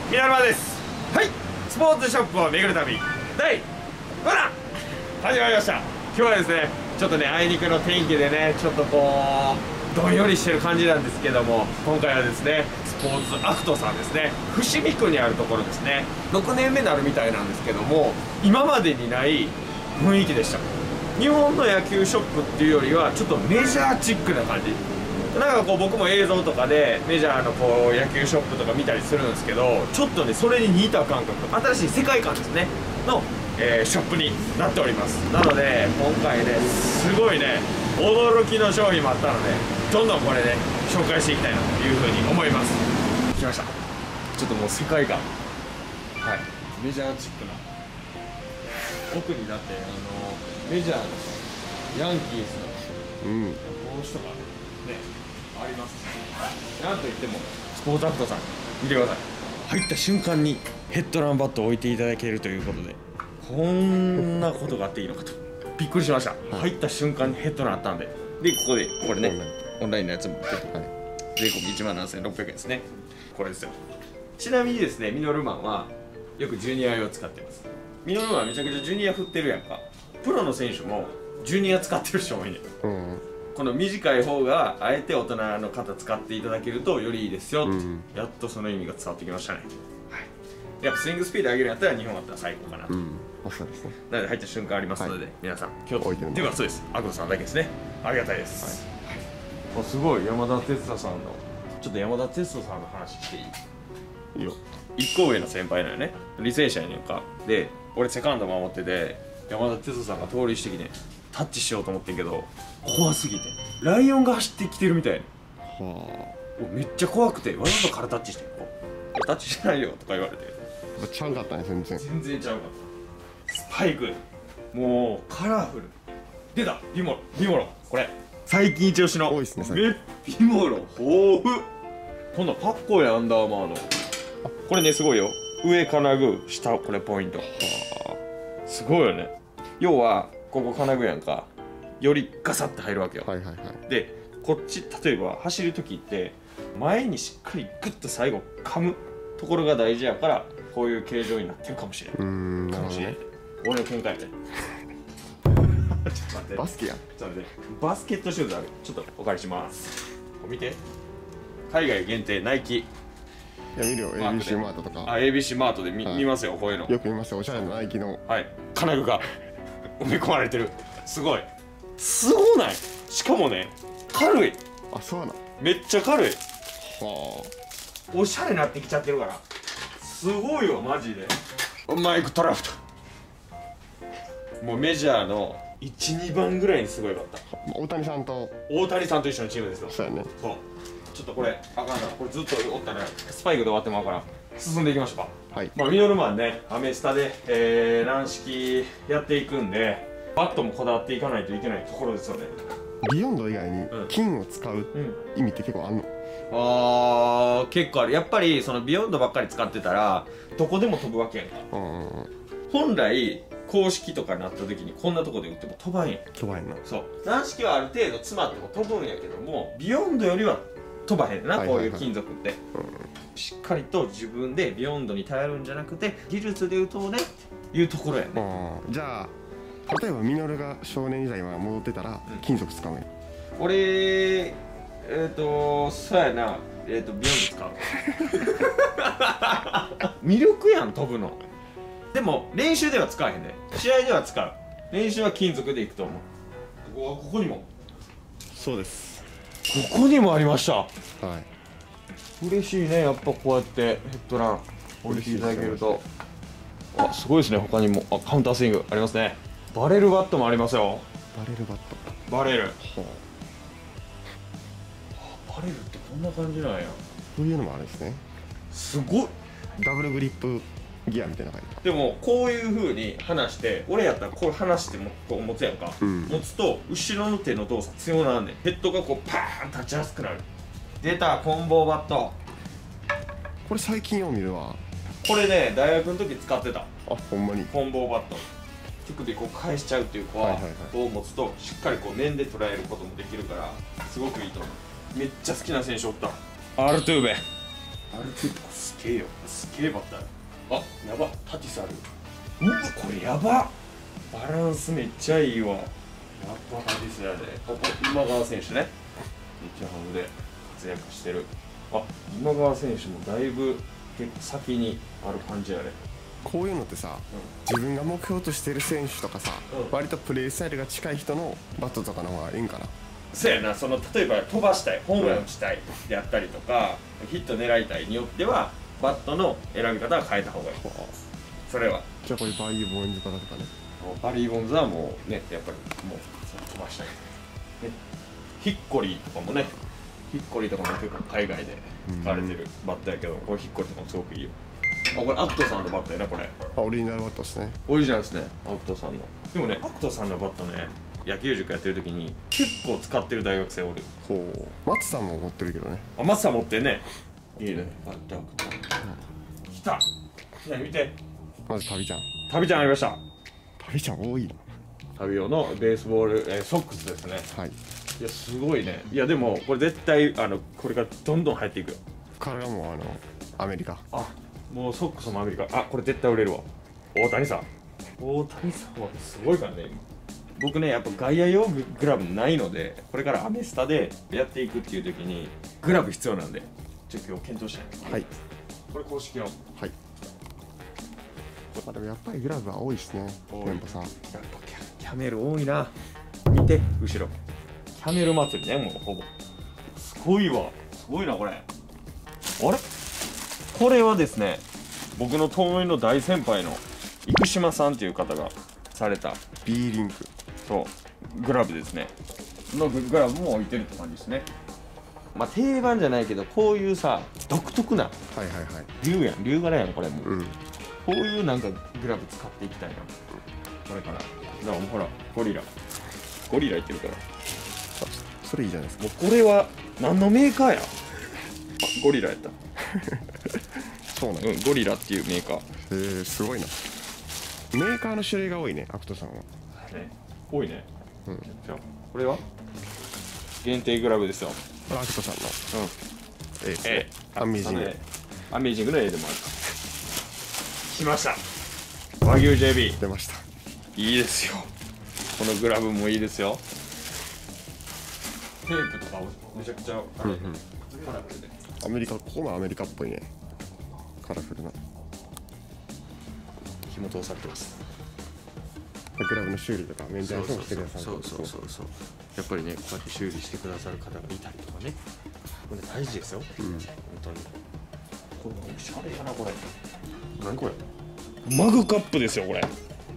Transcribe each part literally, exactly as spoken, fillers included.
ミナルマです。はい、スポーツショップを巡る旅第ご弾始まりました。今日はですね、ちょっとねあいにくの天気でね、ちょっとこうどんよりしてる感じなんですけども、今回はですねスポーツアクトさんですね、伏見区にあるところですね、ろくねんめになるみたいなんですけども、今までにない雰囲気でした。日本の野球ショップっていうよりはちょっとメジャーチックな感じ。なんかこう僕も映像とかでメジャーのこう野球ショップとか見たりするんですけど、ちょっとねそれに似た感覚、新しい世界観ですねの、えー、ショップになっております。なので今回ねすごいね驚きの商品もあったので、どんどんこれね紹介していきたいなというふうに思います。来ました。ちょっともう世界観、はい、メジャーチックな奥になって、あのメジャーのヤンキースの帽子とかねありますし、なんといってもスポーツアクトさん見てください。入った瞬間にヘッドランバットを置いていただけるということで、こんなことがあっていいのかとびっくりしました、はい、入った瞬間にヘッドランあったんで、でここでこれねオンラインのやつも売ってて、はい、税込みいちまんななせんろっぴゃくえんですね。これですよ。ちなみにですね、ミノルマンはよくジュニア用を使ってます。ミノルマンはめちゃくちゃジュニア振ってるやんか。プロの選手もジュニア使ってる人多いね、うん、この短い方があえて大人の方使っていただけるとよりいいですよ、うん、やっとその意味が伝わってきましたね、はい、やっぱスイングスピード上げるんやったら日本だったら最高かなと、うん、そうですね。なので入った瞬間ありますので、はい、皆さん今日置いてるっていうかそうです、アクトさんだけですね。ありがたいです、はいはい、すごい山田哲人さんのちょっと山田哲人さんの話していい？いいよ。いっこ上の先輩なのね、履正社やねんか。で俺セカンド守ってて、山田哲人さんが通りしてきてタッチしようと思ってんけど怖すぎて、ライオンが走ってきてるみたいな、はあ、めっちゃ怖くてわざと空タッチしてこうタッチしないよとか言われて、 ちゃうかったね。全然全然ちゃうかった。スパイクもうカラフル出た。ビモロビモロこれ最近一押しの多いっすね。 めビモロ豊富。今度かっこいいアンダーマーのこれねすごいよ。上金具下これポイント、はあ、すごいよね。要はここ金具やんか、よりガサッて入るわけよ。はいはいはい。でこっち例えば走る時って前にしっかりグッと最後噛むところが大事やから、こういう形状になってるかもしれない。うーん、なるほどね。俺の見解でちょっと待って、 バスケやん。 ちょっと待って、バスケットシューズある。ちょっとお借りします。これ見て、海外限定ナイキ。 いや見るよ、 エービーシー マートとか。 あ、エービーシー マートで 見,、はい、見ますよ、こういうのよく見ますよ。おしゃれなナイキの、 はい、金具が埋め込まれてる。すごいすごない？しかもね軽い。 あ、そうな。 めっちゃ軽い。 はあ、おしゃれになってきちゃってるからすごいわマジで。マイク・トラフトもうメジャーのいち、にばんぐらいにすごいかった。 大谷さんと大谷さんと一緒のチームですよ。 そうやね。そう、 ちょっとこれあかんな、これずっとおったらスパイクで終わってまうから進んでいきましょうか。はい、まあミノルマンね、アメスタで、えー、軟式やっていくんで、バットもこだわっていかないといけないところですよね。 ビヨンド以外に金を使う意味って結構あんの？ うん、あー結構ある。やっぱりそのビヨンドばっかり使ってたらどこでも飛ぶわけやんか。うん、本来公式とかになった時にこんなとこで打っても飛ばんやん。 飛ばんな。そう、 軟式はある程度詰まっても飛ぶんやけども、ビヨンドよりは飛ばへんな、こういう金属って、うん、しっかりと自分でビヨンドに頼るんじゃなくて技術で打とうねっていうところやね。 じゃあ例えばミノルが少年時代に戻ってたら金属使うね、 うん、俺えっ、ー、とそうやな、えっ、ー、とビヨンド使う魅力やん飛ぶの。でも練習では使わへんで、試合では使う。練習は金属でいくと思う。ここ、ここにもそうです、 ここにもありました。はい、嬉しいね、やっぱこうやってヘッドラン置いていただけると。あ、すごいですね。他にもあカウンタースイングありますね。バレルバットもありますよ。 バレルバット、 バレル、はあ、バレルってこんな感じなんや。 こういうのもあるんですね。 すごいダブルグリップギアみたいな感じ。 でもこういう風に離して、俺やったらこれ離してもこう持つやんか、うん、持つと後ろの手の動作強なんねん。ヘッドがこうパーン立ちやすくなる。出たコンボバット。 これ最近よう見るわ。 これね大学の時使ってた。 あ、ほんまに。 コンボバット手首こう返しちゃうっていう子はこう持つとしっかりこう面で捉えることもできるからすごくいいと思う。めっちゃ好きな選手おった。アルトゥーベ。アルティックすげえよ。すげえバッター。あ、やば。タティスある。うわ、これやば。バランスめっちゃいいわ。やっぱタティスやで。ここ今川選手ね。日ハムで活躍してる。あ、今川選手もだいぶ結構先にある感じやね。 こういうのってさ、うん、自分が目標としてる選手とかさ、うん、割とプレースタイルが近い人のバットとかの方がいいんかな。 そうやな。その例えば飛ばしたい、ホームラン打ちたいであったりとか、うん、ヒット狙いたいによってはバットの選び方は変えた方がいい。それはじゃあこれバリー・ボンズとかね。 バリー・ボンズはもうね、やっぱりもう飛ばしたい、ね、ヒッコリーとかもね、ヒッコリーとかも結構海外で使われてるバッターやけど、これヒッコリーとかもすごくいいよ。あ、これアクトさんのバットやな、これ。 あ、オリジナルバットですね。 オリジナルですね、アクトさんの。でもね、アクトさんのバットね、野球塾やってる時に結構使ってる大学生おる。 ほう。松さんも持ってるけどね。 あ、松さん持ってんね。いいね、バットアクト。来た。ね、見て。 まず旅ちゃん。 旅ちゃんありました。 旅ちゃん多いな。 旅用のベースボール、えー、ソックスですね。 はい。 いや、すごいね。いや、でもこれ絶対あのこれからどんどん入っていくよ。 これはもうあのアメリカ。 あ、もうソックスもアメリカ。あ、これ絶対売れるわ。大谷さん。大谷さんはすごいからね。僕ね、やっぱ外野用グラブないので、これからアメスタでやっていくっていう時にグラブ必要なんで、ちょっと今日検討したい。 はい。 これ公式の。はい。 まあでもやっぱりグラブは多いですね。店舗さん。やっぱキャメル多いな。見て後ろ。キャメル祭りね、もうほぼ。すごいわ。すごいなこれ。あれ？これはですね、僕の遠いの大先輩の生島さんっていう方がされた B リンク。 そうグラブですね。のグラブも置いてるって感じですね。まあ定番じゃないけど、こういうさ独特なはいはいはい竜やん、竜柄やんこれも。 うん。 こういうなんかグラブ使っていきたいな。これから。だからもうほらゴリラ。ゴリラいってるから。 それいいじゃないですか。 もうこれは何のメーカーや。あ、ゴリラやった。 そうなん、 うん、ゴリラっていうメーカー。 へえ、すごいな。メーカーの種類が多いね、アクトさんは。 ね、多いね。 うん。 じゃあこれは限定グラブですよ。 これアクトさんの。 うん。 ええ、アメージング。 アメージングの A でもある。来ました。和牛 ジェービー。 出ました。 いいですよ。このグラブもいいですよ。テープとかめちゃくちゃあれ、うんうん、カラフルで。 アメリカ、ここのアメリカっぽいね。カラフルな。 紐通されてます。 グラブの修理とかメンテナンスもしてくださる。 そうそうそうそう。やっぱりね、こうやって修理してくださる方がいたりとかね。これ大事ですよ。うん、本当に。これおしゃれやなこれ。何これ？マグカップですよこれ。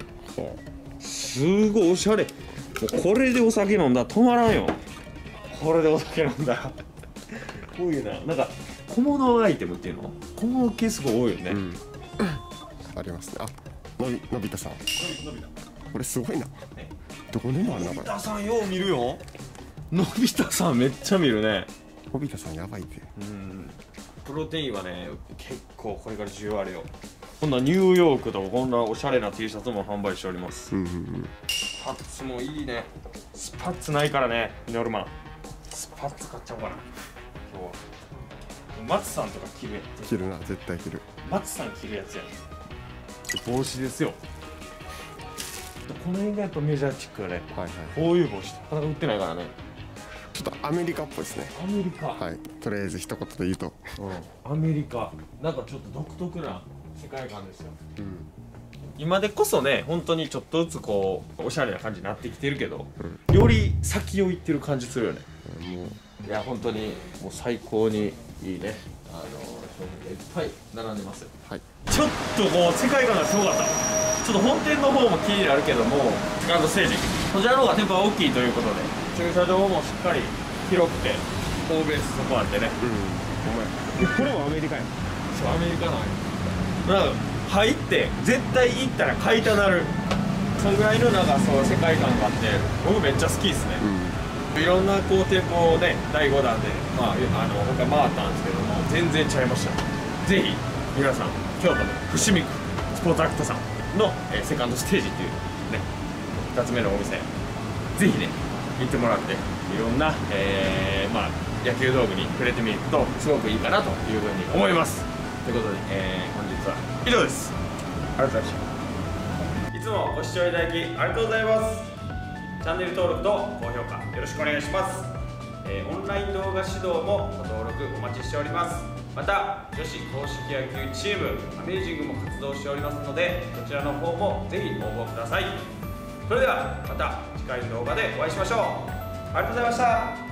すごいおしゃれ。もうこれでお酒飲んだら止まらんよ。これでお酒飲んだらこういうな、なんか小物アイテムっていうの小物系すごい多いよね、うん、 ありますね。あ、のびのび太さん。のび太これすごいな、ね、どこでもあるなこれ。 のび太さんよう見るよ。のび太さんめっちゃ見るね。 のび太さんやばいって。 うん、プロテインはね結構これから需要あるよ。こんなニューヨークとかこんなおしゃれな T シャツも販売しております。 うんうんうん、 スパッツもいいね。スパッツないからね、ミノルマン。スパッツ買っちゃおうかな今日は。松さんとか着るやつ。 着るな、絶対着る。 松さん着るやつやん。帽子ですよ。この辺がやっぱメジャーチックだね。はいはい、こういう帽子なかなか売ってないからね。 ちょっとアメリカっぽいですね。 アメリカ。 はい。とりあえず一言で言うと、 うん、アメリカ。なんかちょっと独特な世界観ですよ。うん、今でこそね、本当にちょっとずつこうおしゃれな感じになってきてるけど、うん、より先を行ってる感じするよね。うん、もういや本当にもう最高にいいね。あの商品がいっぱい並んでますよ。はい。ちょっとこう世界観がすごかった。ちょっと本店の方も気になるけども、セカンドステージこちらの方が店舗が大きいということで、駐車場もしっかり広くてホームベースそこあってね。うん。 これはアメリカや。 そうアメリカなんや。だから入って絶対行ったら買いたなる。そのぐらいのなんかそう世界観があって、僕めっちゃ好きですね。うん、いろんなこう店舗をねだいごだんでまああの他回ったんですけども全然ちゃいました。ぜひ皆さん京都の伏見区スポーツアクトさんの、えー、セカンドステージっていうねふたつめのお店ぜひね行ってもらっていろんな、えー、まあ野球道具に触れてみるとすごくいいかなというふうに思います。ということで、えー、本日は以上です。ありがとうございました。いつもご視聴いただきありがとうございます。チャンネル登録と高評価よろしくお願いします。えー、オンライン動画指導もご登録お待ちしております。また女子硬式野球チームアメージングも活動しておりますので、こちらの方もぜひ応募ください。それではまた次回の動画でお会いしましょう。ありがとうございました。